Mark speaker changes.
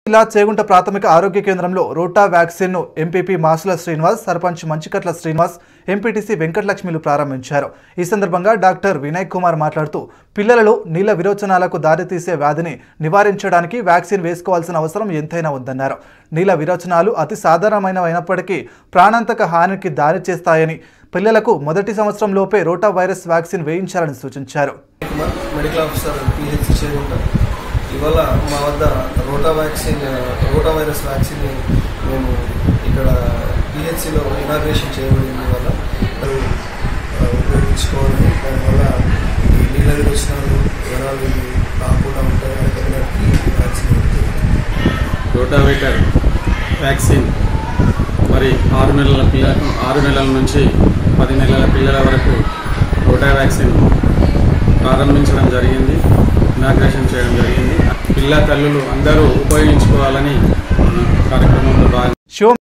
Speaker 1: జిల్లా చేగుంట ప్రాథమిక ఆరోగ్య కేంద్రంలో రోటా వ్యాక్సిన్ ను ఎంపీపీ మాసుల శ్రీనివాస్, సర్పంచ్ మంచికట్ల శ్రీనివాస్, ఎంపీటీసీ వెంకటలక్ష్మిలు ప్రారంభించారు. ఈ సందర్భంగా డాక్టర్ వినయ్ కుమార్ మాట్లాడుతూ పిల్లలలో నీళ్ల విరోచనాలకు దారితీసే వ్యాధిని నివారించడానికి వ్యాక్సిన్ వేసుకోవాల్సిన అవసరం ఎంతైనా ఉందన్నారు. నీళ్ల విరోచనాలు అతి సాధారణమైనప్పటికీ ప్రాణాంతక హానికి దారి చేస్తాయని, పిల్లలకు మొదటి సంవత్సరంలోపే రోటా వైరస్ వ్యాక్సిన్ వేయించాలని సూచించారు.
Speaker 2: ఇవాళ మా వద్ద రోటా వైరస్ వ్యాక్సిన్ మేము ఇక్కడ పిహెచ్సిలో ఇనాగ్రేషన్ చేయబడింది. వల్ల ఉపయోగించుకోవాలి. దానివల్ల ఈ నీళ్ళ విరోచనాలు జ్వరాలు రాకుండా ఉంటాయి. వ్యాక్సిన్
Speaker 3: రోటావేటర్ వ్యాక్సిన్ మరి 6 నెలల నుంచి 10 నెలల పిల్లల వరకు రోటా వ్యాక్సిన్ ప్రారంభించడం జరిగింది, ఇనాగ్రేషన్ చేయడం జరిగింది. పిల్ల తల్లులు అందరూ ఉపయోగించుకోవాలని కార్యక్రమంలో భాగంగా